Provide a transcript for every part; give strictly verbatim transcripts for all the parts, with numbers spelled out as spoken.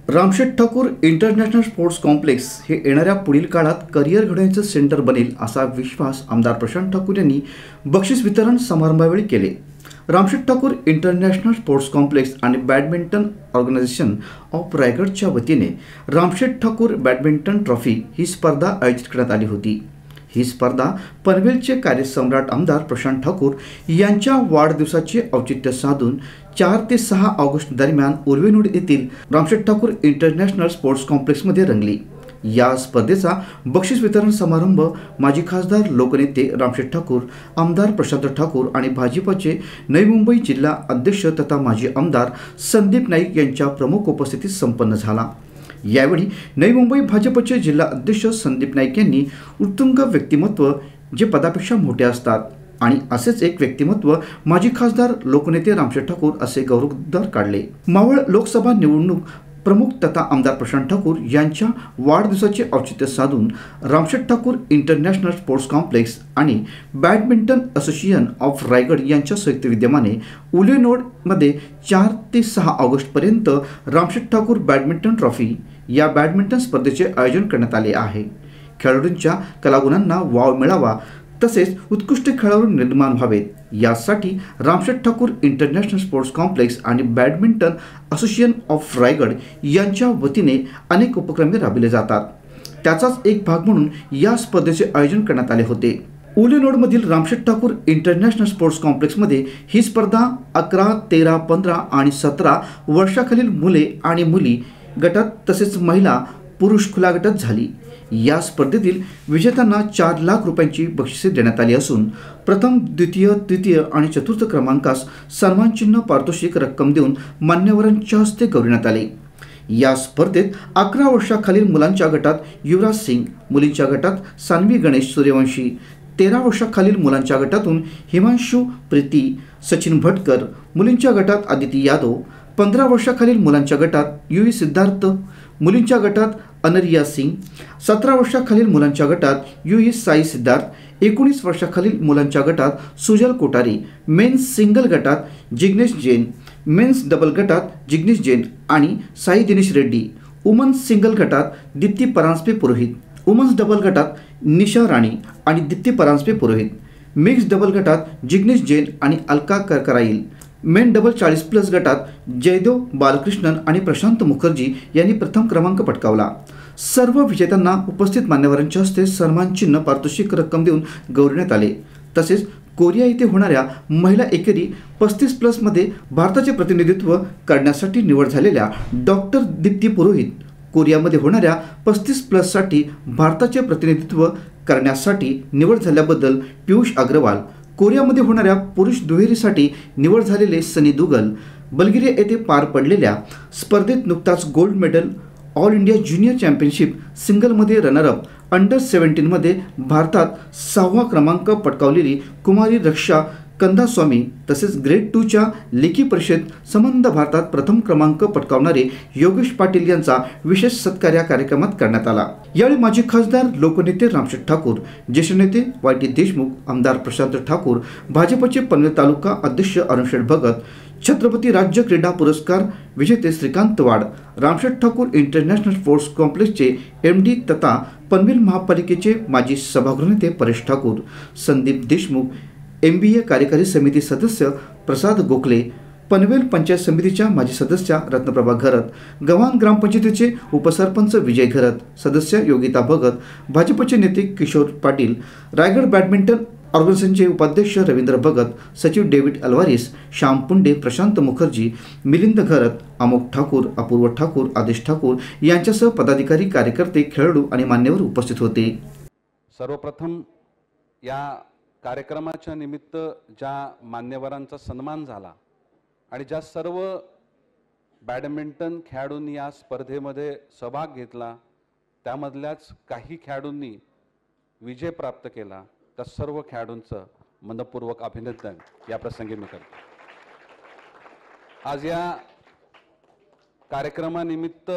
Ramsheth Thakur international sports complex हे येणाऱ्या पुढील काळात करिअर घडवण्याचं सेंटर बनेल असा विश्वास आमदार प्रशांत ठाकूर यांनी बक्षीस वितरण समारंभावेळी केले। Ramsheth Thakur international sports complex आणि बॅडमिंटन ऑर्गनायझेशन ऑफ रायगडच्या वतीने रामशेठ ठाकूर बॅडमिंटन ट्रॉफी ही स्पर्धा आयोजित करण्यात आली होती। ही स्पर्धा पनवेलचे कार्यसम्राट आमदार प्रशांत ठाकूर यांच्या वाढदिवसाचे औचित्य साधून चार ते सहा ऑगस्ट दरम्यान उर्वेनोड येथील रामशेठ ठाकूर इंटरनॅशनल स्पोर्ट्स कॉम्प्लेक्समध्ये रंगली। या स्पर्धेचा बक्षीस वितरण समारंभ माजी खासदार लोकनेते रामशेठ ठाकूर, आमदार प्रशांत ठाकूर आणि भाजपचे नवी मुंबई जिल्हा अध्यक्ष तथा माजी आमदार संदीप नाईक यांच्या प्रमुख उपस्थितीत संपन्न झाला। यावेळी नवी मुंबई भाजपचे जिल्हा अध्यक्ष संदीप नाईक यांनी उत्तुंग व्यक्तिमत्व जे पदापेक्षा मोठे असतात आणि असेच एक व्यक्तिमत्व माजी खासदार लोकनेते रामशेठ ठाकूर असे गौरवोद्गार काढले। मावळ लोकसभा निवडणूक प्रमुख तथा आमदार प्रशांत ठाकूर यांच्या वाढदिवसाचे औचित्य साधून Ramsheth Thakur international sports complex आणि बॅडमिंटन असोसिएशन ऑफ रायगड यांच्या संयुक्त विद्यमाने उलेनोडमध्ये चार ते सहा ऑगस्टपर्यंत रामशेठ ठाकूर बॅडमिंटन ट्रॉफी या बॅडमिंटन स्पर्धेचे आयोजन करण्यात आले आहे। खेळाडूंच्या कलागुणांना वाव मिळावा तसेच उत्कृष्ट खेळाडू निर्माण व्हावेत यासाठी Ramsheth Thakur international sports complex आणि बॅडमिंटन असोसिएशन ऑफ रायगड यांच्या वतीने अनेक उपक्रम राबविले जातात। त्याचाच एक भाग म्हणून या स्पर्धेचे आयोजन करण्यात आले होते। उलेनोडमधील रामशेठ ठाकूर इंटरनॅशनल स्पोर्ट्स कॉम्प्लेक्समध्ये ही स्पर्धा अकरा, तेरा, पंधरा आणि सतरा वर्षाखालील मुले आणि मुली गटात तसेच महिला पुरुष खुला गटात झाली। या स्पर्धेतील विजेत्यांना चार लाख रुपयांची बक्षिसे देण्यात आली असून प्रथम, द्वितीय, तृतीय आणि चतुर्थ क्रमांकास सन्मानचिन्ह पारितोषिक रक्कम देऊन मान्यवरांच्या हस्ते गौरविण्यात आले। या स्पर्धेत अकरा वर्षाखालील मुलांच्या गटात युवराज सिंग, मुलींच्या गटात सान्वी गणेश सूर्यवंशी, तेरा वर्षाखालील मुलांच्या गटातून हिमांशू प्रीती, सचिन भटकर, मुलींच्या गटात आदिती यादव, पंधरा वर्षाखालील मुलांच्या गटात युवी सिद्धार्थ, मुलींच्या गटात अनरिया सिंग, सतरा वर्षाखालील मुलांच्या गटात युवी साई सिद्धार्थ, एकोणीस वर्षाखालील मुलांच्या गटात सुजल कोठारी, मेन्स सिंगल गटात जिग्नेश जैन, मेन्स डबल गटात जिग्नेश जैन आणि साई दिनेश रेड्डी, वुमन्स सिंगल गटात दीप्ती परांजपे पुरोहित, वुमन्स डबल गटात निशा राणी आणि दीप्ती परांजपे पुरोहित, मिक्स डबल गटात जिग्नेश जैन आणि अलका करकराईल, मेन डबल चाळीस प्लस गटात जयदेव बालकृष्णन आणि प्रशांत मुखर्जी यांनी प्रथम क्रमांक पटकावला। सर्व विजेत्यांना उपस्थित मान्यवरांच्या हस्ते सन्मान चिन्ह पारितोषिक रक्कम देऊन गौरविण्यात आले। तसेच कोरिया येथे होणाऱ्या महिला एकेरी पस्तीस प्लसमध्ये भारताचे प्रतिनिधित्व करण्यासाठी निवड झालेल्या डॉक्टर दीप्ती पुरोहित, कोरियामध्ये होणाऱ्या पस्तीस प्लससाठी भारताचे प्रतिनिधित्व करण्यासाठी निवड झाल्याबद्दल पियुष अग्रवाल, कोरियामध्ये होणाऱ्या पुरुष दुहेरीसाठी निवड झालेले सनी दुगल, बल्गेरिया येथे पार पडलेल्या स्पर्धेत नुकताच gold medal all India junior championship सिंगलमध्ये रनरअप अंडर सेव्हन्टीनमध्ये भारतात सहावा क्रमांक पटकावलेली कुमारी रक्षा कंदास्वामी तसेच ग्रेड टूच्या लेखी परिषद संबंध भारतात प्रथम क्रमांक पटकावणारे योगेश पाटील यांचा विशेष सत्कार या कार्यक्रमात करण्यात आला। यावेळी माजी खासदार लोकनेते रामशेठ ठाकूर, ज्येष्ठ नेते वाय टी देशमुख, आमदार प्रशांत ठाकूर, भाजपचे पनवेल तालुका अध्यक्ष अरुणशेठ भगत, छत्रपती राज्य क्रीडा पुरस्कार विजेते श्रीकांत वाड, रामशेठ ठाकूर इंटरनॅशनल स्पोर्ट्स कॉम्प्लेक्सचे एम डी तथा पनवेल महापालिकेचे माजी सभागृह नेते Paresh Thakur, Sandeep Deshmukh, M B A कार्यकारी समिती सदस्य प्रसाद गोखले, पनवेल पंचायत समितीच्या माजी सदस्या रत्नप्रभा घरत, गव्हाण ग्रामपंचायतीचे उपसरपंच विजय घरत, सदस्य योगिता भगत, भाजपचे नेते किशोर पाटील, रायगड बॅडमिंटन ऑर्गनायझेशनचे उपाध्यक्ष रवींद्र भगत, सचिव डेव्हिड अल्वारिस, श्याम पुंडे, प्रशांत मुखर्जी, मिलिंद घरत, अमोक ठाकूर, अपूर्व ठाकूर, आदेश ठाकूर यांच्यासह पदाधिकारी, कार्यकर्ते, खेळाडू आणि मान्यवर उपस्थित होते। सर्वप्रथम या कार्यक्रमाच्या निमित्त ज्या मान्यवरांचा सन्मान झाला आणि ज्या सर्व बॅडमिंटन खेळाडूंनी या स्पर्धेमध्ये सहभाग घेतला त्यामधल्याच काही खेळाडूंनी विजय प्राप्त केला, त्या सर्व खेळाडूंचं मनपूर्वक अभिनंदन या प्रसंगी मी करतो। आज या कार्यक्रमानिमित्त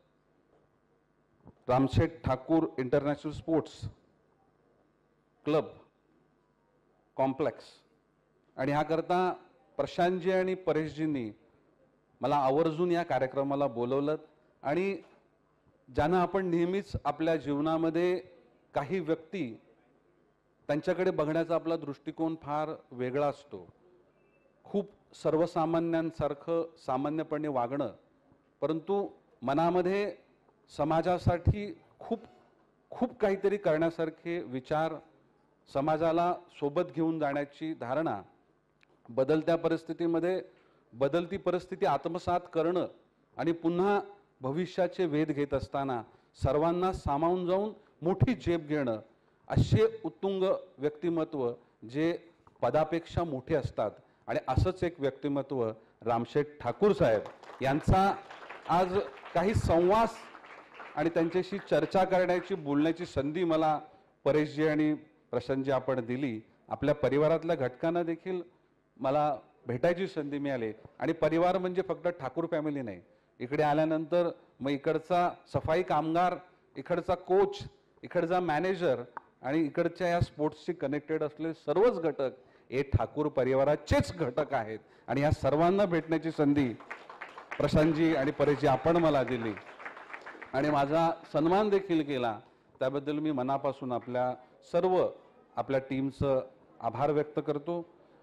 Ramsheth Thakur international sports club complex आणि ह्याकरता प्रशांतजी आणि परेशजींनी मला आवर्जून या कार्यक्रमाला बोलवलं आणि ज्यांना आपण नेहमीच आपल्या जीवनामध्ये काही व्यक्ती त्यांच्याकडे बघण्याचा आपला दृष्टिकोन फार वेगळा असतो. खूप सर्वसामान्यांसारखं सामान्यपणे वागणं, परंतु मनामध्ये समाजासाठी खूप खूप काहीतरी करण्यासारखे विचार, समाजाला सोबत घेऊन जाण्याची धारणा, बदलत्या परिस्थितीमध्ये बदलती परिस्थिती आत्मसात करणं आणि पुन्हा भविष्याचे वेध घेत असताना सर्वांना सामावून जाऊन मोठी झेप घेणं, असे उत्तुंग व्यक्तिमत्व जे पदापेक्षा मोठे असतात. आणि असंच एक व्यक्तिमत्व रामशेठ ठाकूर साहेब यांचा आज काही संवाद आणि त्यांच्याशी चर्चा करण्याची, बोलण्याची संधी मला परेशजी आणि प्रशांतजी आपण दिली. आपल्या परिवारातल्या घटकांना देखील मला भेटायची संधी मिळाली. आणि परिवार म्हणजे फक्त ठाकूर फॅमिली नाही. इकडे आल्यानंतर मग इकडचा सफाई कामगार, इकडचा कोच, इकडचा मॅनेजर आणि इकडच्या या स्पोर्ट्सशी कनेक्टेड असलेले सर्वच घटक हे ठाकूर परिवाराचेच घटक आहेत. आणि या सर्वांना भेटण्याची संधी प्रशांतजी आणि परेशजी आपण मला दिली आणि माझा सन्मान देखील केला. त्याबद्दल मी मनापासून आपल्या सर्व आपल्या टीमचं आभार व्यक्त करतो.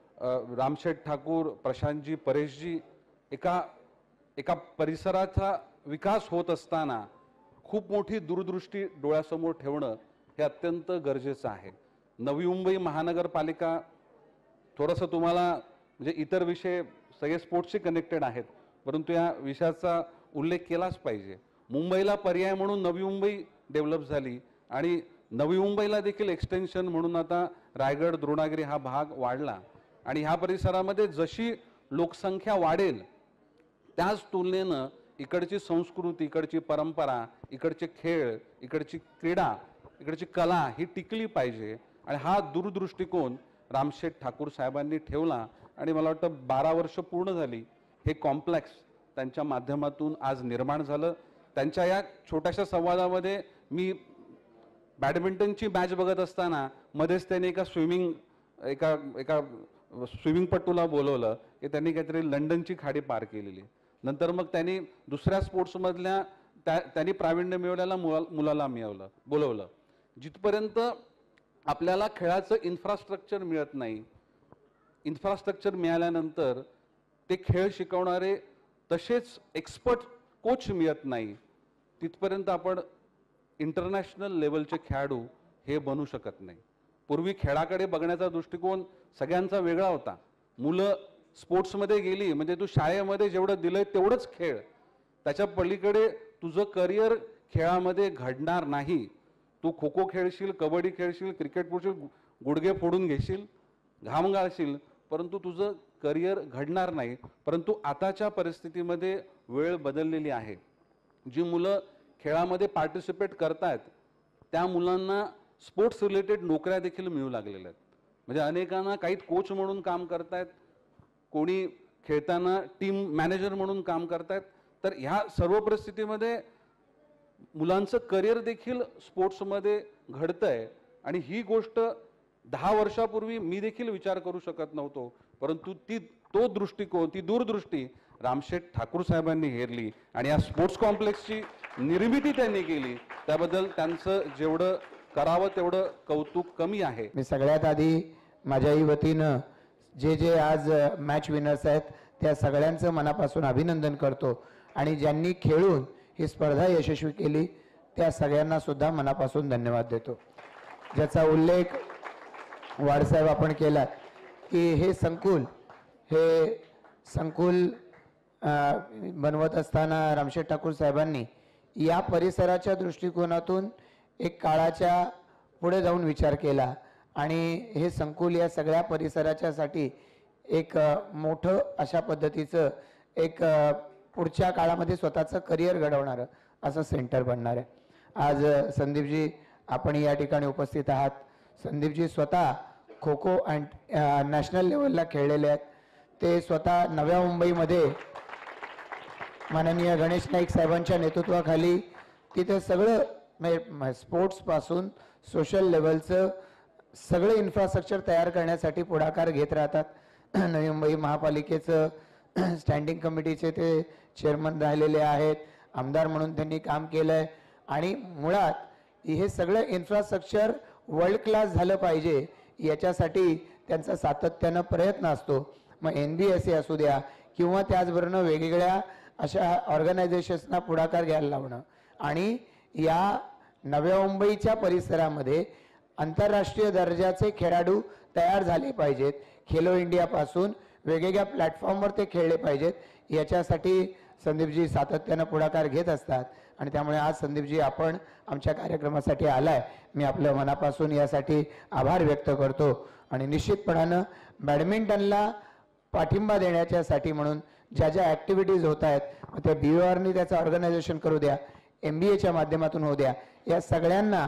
रामशेठ ठाकूर, प्रशांतजी, परेशजी एका एका परिसराचा विकास होत असताना खूप मोठी दूरदृष्टी डोळ्यासमोर ठेवणं हे अत्यंत गरजेचं आहे. नवी मुंबई महानगरपालिका, थोडंसं तुम्हाला म्हणजे इतर विषय सगळे स्पोर्ट्सशी कनेक्टेड आहेत, परंतु या विषयाचा उल्लेख केलाच पाहिजे. मुंबईला पर्याय म्हणून नवी मुंबई डेव्हलप झाली आणि नवी मुंबईला देखील एक्सटेन्शन म्हणून आता रायगड, द्रोणागिरी हा भाग वाढला. आणि ह्या परिसरामध्ये जशी लोकसंख्या वाढेल त्याच तुलनेनं इकडची संस्कृती, इकडची परंपरा, इकडचे खेळ, इकडची क्रीडा, इकडची कला ही टिकली पाहिजे. आणि हा दूरदृष्टिकोन रामशेठ ठाकूर साहेबांनी ठेवला. आणि मला वाटतं बारा वर्ष पूर्ण झाली हे कॉम्प्लेक्स त्यांच्या माध्यमातून आज निर्माण झालं. त्यांच्या या छोट्याशा संवादामध्ये मी बॅडमिंटनची मॅच बघत असताना मध्येच त्यांनी एका स्विमिंग एका एका स्विमिंगपटूला बोलवलं की त्यांनी काहीतरी लंडनची खाडी पार केलेली. नंतर मग त्यांनी दुसऱ्या स्पोर्ट्समधल्या त्या त्यांनी प्रावीण्य मिळवलेल्या मुला मुलाला मिळवलं बोलवलं. जिथपर्यंत आपल्याला खेळाचं इन्फ्रास्ट्रक्चर मिळत नाही, इन्फ्रास्ट्रक्चर मिळाल्यानंतर ते खेळ शिकवणारे तसेच एक्सपर्ट कोच मिळत नाही, तिथपर्यंत आपण इंटरनॅशनल लेवलचे खेळाडू हे बनू शकत नाही. पूर्वी खेळाकडे बघण्याचा दृष्टिकोन सगळ्यांचा वेगळा होता. मुलं स्पोर्ट्समध्ये गेली म्हणजे तू शाळेमध्ये जेवढं दिलंय तेवढंच खेळ, त्याच्या पलीकडे तुझं करिअर खेळामध्ये घडणार नाही. तू खो खो खेळशील, कबड्डी खेळशील, क्रिकेट खेळशील, गुडघे फोडून घेशील, घाम गाळशील, परंतु तुझं करिअर घडणार नाही. परंतु आताच्या परिस्थितीमध्ये वेळ बदललेली आहे. जी मुलं खेळामध्ये पार्टिसिपेट करतायत त्या मुलांना स्पोर्ट्स रिलेटेड नोकऱ्या देखील मिळू लागलेल्या आहेत. म्हणजे अनेकांना काही कोच म्हणून काम करतायत, कोणी खेळताना टीम मॅनेजर म्हणून काम करतायत. तर ह्या सर्व परिस्थितीमध्ये मुलांचं करिअर देखील स्पोर्ट्समध्ये घडतंय. आणि ही गोष्ट दहा वर्षापूर्वी मी देखील विचार करू शकत नव्हतो, परंतु ती तो दृष्टिकोन, ती दूरदृष्टी रामशेठ ठाकूर साहेबांनी हेरली आणि या स्पोर्ट्स कॉम्प्लेक्सची निर्मिती त्यांनी केली. त्याबद्दल त्यांचं जेवढं करावं तेवढं कौतुक कमी आहे. मी सगळ्यात आधी माझ्याही वतीनं जे जे आज मॅच विनर्स आहेत त्या सगळ्यांचं मनापासून अभिनंदन करतो. आणि ज्यांनी खेळून ही स्पर्धा यशस्वी केली त्या सगळ्यांना सुद्धा मनापासून धन्यवाद देतो. ज्याचा उल्लेख वाडसाहेब आपण केला की हे संकुल हे संकुल बनवत असताना रामशेठ ठाकूर साहेबांनी या परिसराच्या दृष्टिकोनातून एक काळाच्या पुढे जाऊन विचार केला आणि हे संकुल या सगळ्या परिसराच्यासाठी एक मोठं अशा पद्धतीचं एक पुढच्या काळामध्ये स्वतःचं करिअर घडवणारं असं सेंटर बनणार आहे. आज संदीपजी आपण या ठिकाणी उपस्थित आहात. संदीपजी स्वतः खो खो अँड नॅशनल लेवलला खेळलेले आहेत. ते स्वतः नव्या मुंबईमध्ये माननीय गणेश नाईक साहेबांच्या नेतृत्वाखाली तिथे सगळं स्पोर्ट्सपासून सोशल लेवलचं सगळं इन्फ्रास्ट्रक्चर तयार करण्यासाठी पुढाकार घेत राहतात. नवी मुंबई महापालिकेचं स्टँडिंग कमिटीचे ते चेअरमन राहिलेले आहेत आमदार म्हणून त्यांनी काम केलं आहे आणि मुळात हे सगळं इन्फ्रास्ट्रक्चर वर्ल्ड क्लास झालं पाहिजे याच्यासाठी त्यांचा सातत्यानं प्रयत्न असतो। मग एन बी एस ए असू द्या किंवा त्याचबरोबर वेगवेगळ्या अशा ऑर्गनायझेशन्सना पुढाकार घ्यायला लावणं आणि या नव्या मुंबईच्या परिसरामध्ये आंतरराष्ट्रीय दर्जाचे खेळाडू तयार झाले पाहिजेत। खेलो इंडियापासून वेगवेगळ्या प्लॅटफॉर्मवर ते खेळले पाहिजेत याच्यासाठी संदीपजी सातत्यानं पुढाकार घेत असतात आणि त्यामुळे आज संदीपजी आपण आमच्या कार्यक्रमासाठी आलाय, मी आपल्या मनापासून यासाठी आभार व्यक्त करतो। आणि निश्चितपणानं बॅडमिंटनला पाठिंबा देण्याच्यासाठी म्हणून ज्या ज्या ॲक्टिव्हिटीज होत आहेत त्या बी ओ आरनी त्याचं ऑर्गनायझेशन करू द्या, एम बी एच्या माध्यमातून होऊ द्या, या सगळ्यांना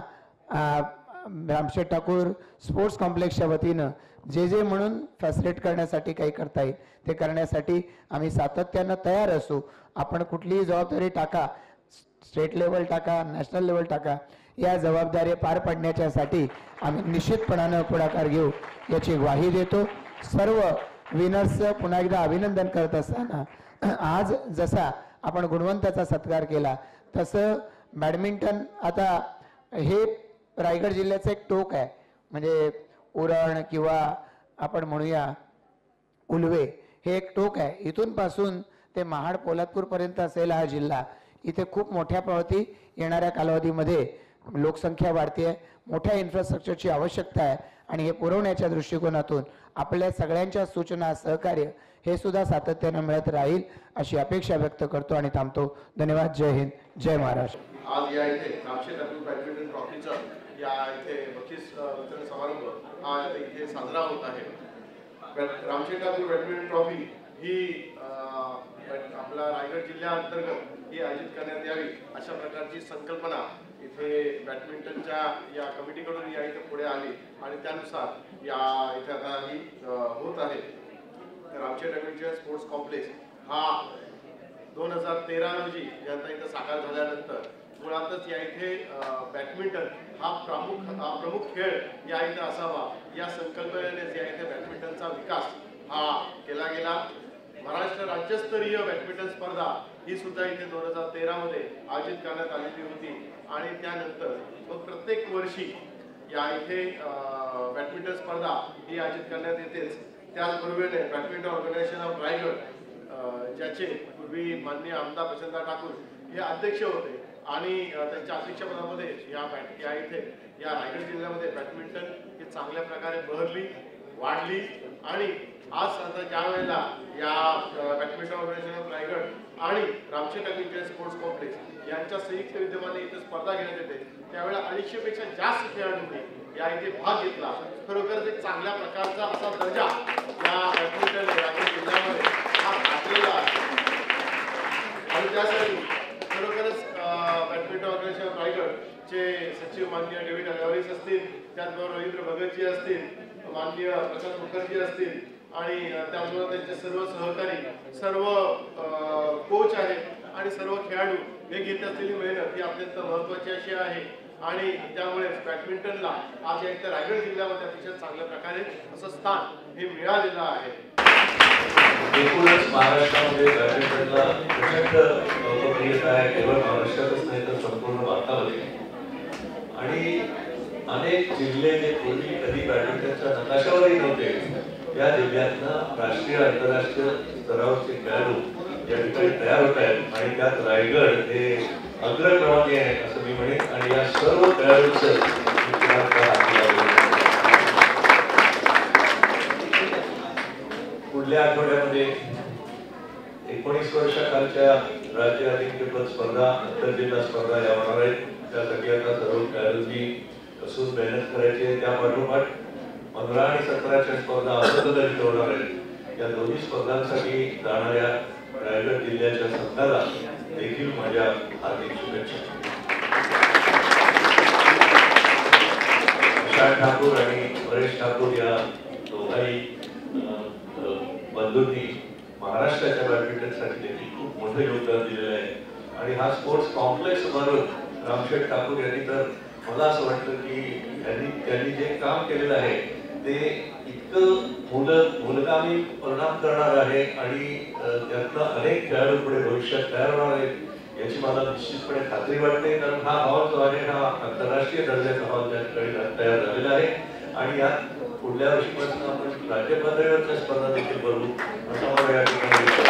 रामशेठ ठाकूर स्पोर्ट्स कॉम्प्लेक्सच्या वतीनं जे जे म्हणून फॅसिलिटेट करण्यासाठी काही करता येईल ते करण्यासाठी आम्ही सातत्यानं तयार असू। आपण कुठलीही जबाबदारी टाका, स्टेट लेवल टाका, नॅशनल लेवल टाका, या जबाबदारी पार पाडण्याच्यासाठी आम्ही निश्चितपणानं पुढाकार घेऊ याची ग्वाही देतो। सर्व विनर्सचं पुन्हा एकदा अभिनंदन करत असताना आज जसा आपण गुणवंताचा सत्कार केला तसं बॅडमिंटन आता हे रायगड जिल्ह्याचं एक टोक आहे, म्हणजे उरण किंवा आपण म्हणूया उलवे हे एक टोक आहे। इथून पासून ते महाड पोलादपूरपर्यंत असलेला हा जिल्हा, इथे खूप मोठ्या प्रमाणात येणाऱ्या कालावधीमध्ये लोकसंख्या वाढते आहे, मोठ्या इन्फ्रास्ट्रक्चरची आवश्यकता आहे आणि हे पुरवण्याच्या दृष्टिकोनातून आपल्या सगळ्यांच्या सूचना सहकार्य हे सुद्धा सातत्यानं मिळत राहील अशी अपेक्षा व्यक्त करतो आणि थांबतो। धन्यवाद। जय हिंद, जय महाराष्ट्र। आज या इथे रामशेठ ठाकूर बॅडमिंटन ट्रॉफीचा या इथे बक्षीस वितरण समारंभ हा इथे साजरा होत आहे। रामशेठ ठाकूर बॅडमिंटन ट्रॉफी ही आपला रायगड जिल्ह्याअंतर्गत ही आयोजित करण्यात यावी अशा प्रकारची संकल्पना इथे बॅडमिंटनच्या या कमिटीकडून या इथे पुढे आली आणि त्यानुसार या इथे आता ही होत आहे। रामशेठ ठाकूर स्पोर्ट्स कॉम्प्लेक्स हा दोन हजार तेरा रोजी यांचा इथं साकार झाल्यानंतर मुळातच या इथे बॅडमिंटन हा प्रमुख हा प्रमुख खेळ या इथे असावा या संकल्पनेने या इथे बॅडमिंटनचा विकास हा केला गेला। महाराष्ट्र राज्यस्तरीय बॅडमिंटन स्पर्धा ही सुद्धा इथे दोन हजार तेरा मध्ये आयोजित करण्यात आलेली होती आणि त्यानंतर मग प्रत्येक वर्षी या इथे बॅडमिंटन स्पर्धा ही आयोजित करण्यात येतेच। त्याचबरोबर बॅडमिंटन ऑर्गनायझेशन ऑफ रायगड ज्याचे पूर्वी माननीय आमदार प्रशांत ठाकूर हे अध्यक्ष होते आणि त्यांच्या अध्यक्षपदामध्ये या बॅट या इथे या रायगड जिल्ह्यामध्ये बॅडमिंटन ही चांगल्या प्रकारे बहरली, वाढली आणि आज आता ज्या वेळेला या बॅडमिंटन ऑर्गनायझेशन ऑफ रायगड आणि रामशेठ ठाकूर स्पोर्ट्स कॉम्प्लेक्स यांच्या संयुक्त विद्यमाने इथे स्पर्धा घेण्यात येते त्यावेळेला अडीचशे पेक्षा जास्त खेळाडूंनी या इथे भाग घेतला। खरोखरच एक चांगल्या प्रकारचा असा दर्जा या बॅडमिंटन रायगड जिल्ह्यामध्ये हा घातलेला आहे आणि त्यासाठी खरोखरच बॅडमिंटन ऑर्गनायझेशन ऑफ रायगडचे सचिव माननीय डेव्हिड अलावरीस असतील, त्याचबरोबर रवींद्र भगतजी असतील, माननीय प्रशांत मुखर्जी असतील आणि त्याचबरोबर त्यांचे सर्व सहकारी, सर्व कोच आहेत आणि सर्व खेळाडू हे घेत असलेली मेहनत ही अत्यंत महत्त्वाची अशी आहे आणि त्यामुळे बॅडमिंटनला आज या इथे रायगड जिल्ह्यामध्ये अतिशय चांगल्या प्रकारे असं स्थान हे मिळालेलं आहे। एकूणच महाराष्ट्रामध्ये बॅडमिंटनला प्रचंड लोकप्रियता आहे, केवळ महाराष्ट्रातच नाही तर संपूर्ण भारतामध्ये आणि अनेक जिल्हे जे पूर्वी कधी बॅडमिंटनच्या नकाशावरही नव्हते या जिल्ह्यातनं राष्ट्रीय आंतरराष्ट्रीय स्तरावरचे खेळाडू या ठिकाणी तयार होत आहेत आणि त्यात रायगड हे अग्रक्रमांकी आहे असं मी म्हणेन आणि या सर्व खेळाडूंचं पुढल्या आठवड्यामध्ये एकोणीस वर्षाखालच्या राज्य अजिंक्यपद स्पर्धा, आंतरजिल्हा स्पर्धा या होणार आहेत। त्यासाठी आता सर्व खेळाडूंनी कसून मेहनत करायची आहे। त्या पाठोपाठ पंधरा आणि सतराच्या स्पर्धा अहमदनगर होणार आहेत। या दोन्ही स्पर्धांसाठी जाणाऱ्या रायगड जिल्ह्याच्या संघाला देखील माझ्या हार्दिक शुभेच्छा। विशाल ठाकूर आणि परेश ठाकूर या दोघाही बंधूंनी महाराष्ट्राच्या बॅडमिंटनसाठी देखील खूप मोठं योगदान दिलेलं आहे आणि हा स्पोर्ट्स कॉम्प्लेक्स उभारून रामशेठ ठाकूर यांनी तर मला असं वाटतं की यांनी त्यांनी जे काम केलेलं आहे ते इतकं मूल मूलगामी परिणाम करणार आहे आणि त्यातनं अनेक खेळाडू पुढे भविष्यात तयार होणार आहेत याची मला निश्चितपणे खात्री वाटते, कारण हा हॉल जो आहे हा आंतरराष्ट्रीय दर्जाचा हॉल त्या ठिकाणी तयार झालेला आहे आणि यात पुढल्या वर्षीपासून आपण राज्य पातळीवरच्या स्पर्धा देखील करू असं मला या ठिकाणी